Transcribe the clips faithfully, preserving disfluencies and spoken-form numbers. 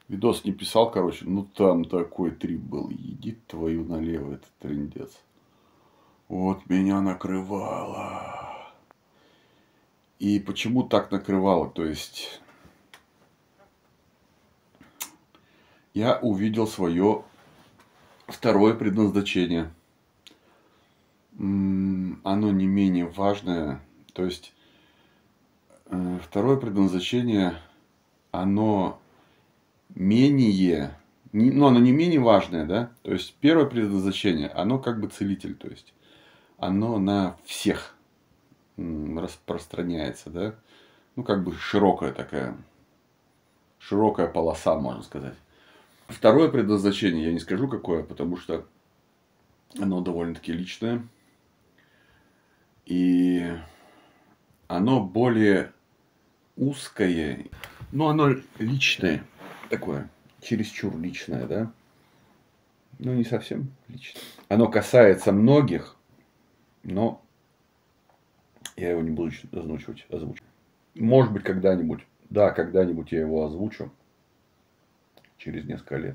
Видос не писал, короче, ну там такой трип был. Иди твою налево, это трындец. Вот меня накрывало. И почему так накрывало? То есть, я увидел свое второе предназначение. Оно не менее важное. То есть, второе предназначение, оно менее, ну, оно не менее важное, да? То есть, первое предназначение, оно как бы целитель, то есть, оно на всех распространяется, да? Ну, как бы широкая такая, широкая полоса, можно сказать. Второе предназначение, я не скажу какое, потому что оно довольно-таки личное. И оно более узкое, но оно личное такое, чересчур личное, да? Ну, не совсем личное. Оно касается многих, но я его не буду озвучивать. озвучивать. Может быть, когда-нибудь. Да, когда-нибудь я его озвучу. Через несколько лет.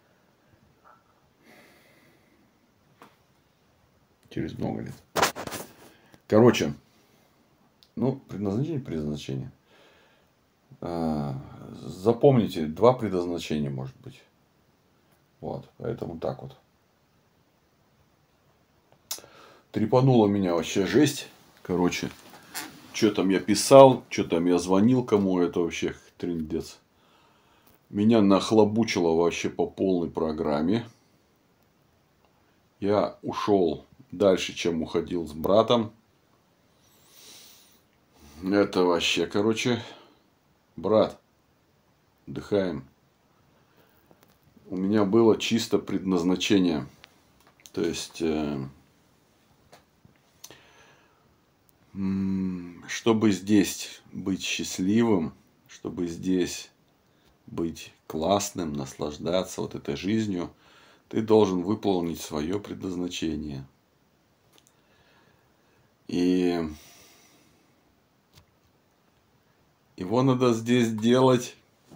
Через много лет. Короче. Ну, предназначение, предназначение. Запомните, два предназначения может быть. Вот. Поэтому так вот. Трепануло меня вообще жесть. Короче. Что там я писал, что там я звонил кому, это вообще трындец. Меня нахлобучило вообще по полной программе. Я ушел дальше, чем уходил с братом. Это вообще, короче, брат, отдыхаем. У меня было чисто предназначение. То есть, э, чтобы здесь быть счастливым, чтобы здесь быть классным, наслаждаться вот этой жизнью, ты должен выполнить свое предназначение. И его надо здесь делать.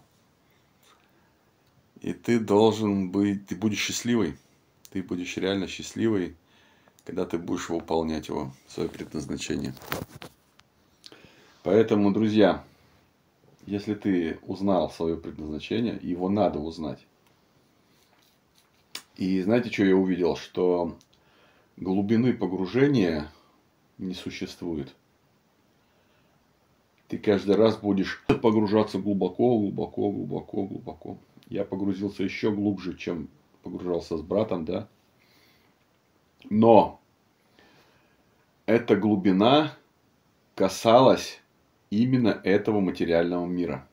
И ты должен быть, ты будешь счастливый. Ты будешь реально счастливый, когда ты будешь выполнять его, свое предназначение. Поэтому, друзья, если ты узнал свое предназначение, его надо узнать. И знаете, что я увидел? Что глубины погружения не существует. Ты каждый раз будешь погружаться глубоко, глубоко, глубоко, глубоко. Я погрузился еще глубже, чем погружался с братом, да. Но эта глубина касалась именно этого материального мира.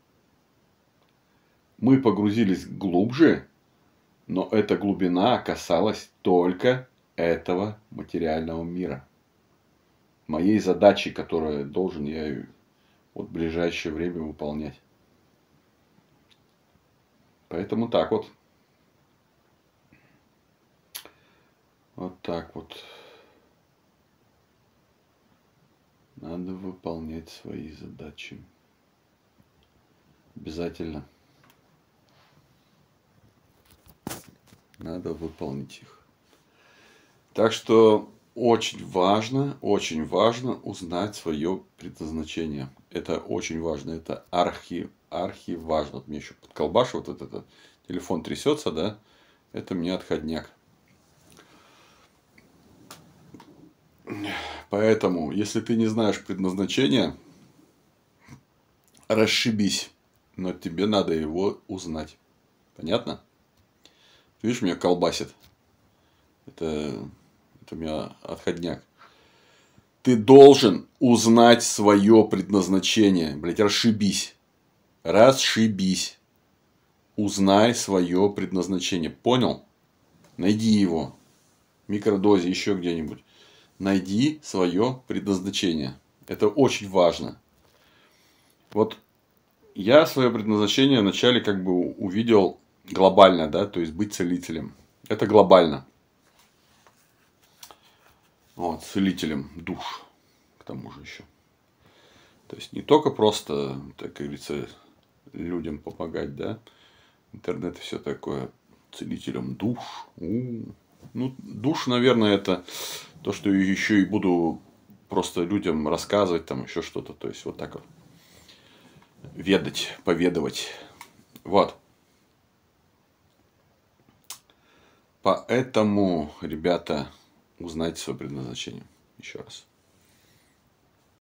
Мы погрузились глубже, но эта глубина касалась только этого материального мира. Моей задачи, которую должен я вот в ближайшее время выполнять. Поэтому так вот. Вот так вот. Надо выполнять свои задачи. Обязательно. Надо выполнить их. Так что очень важно, очень важно узнать свое предназначение. Это очень важно. Это архи, архи важно. Вот мне еще подколбашивает вот этот телефон трясется, да? Это мне отходняк. Поэтому, если ты не знаешь предназначения, расшибись. Но тебе надо его узнать. Понятно? Видишь, меня колбасит. Это, это у меня отходняк. Ты должен узнать свое предназначение. Блять, расшибись. Расшибись. Узнай свое предназначение. Понял? Найди его. В микродозе, еще где-нибудь. Найди свое предназначение. Это очень важно. Вот я свое предназначение вначале как бы увидел глобально, да, то есть быть целителем. Это глобально. Вот, целителем душ, к тому же еще. То есть не только просто, так говорится, людям помогать, да, Интернет все такое целителем душ. У. Ну, душ, наверное, это то, что еще и буду просто людям рассказывать, там еще что-то. То есть, вот так вот. Ведать, поведывать. Вот. Поэтому, ребята, узнайте свое предназначение. Еще раз.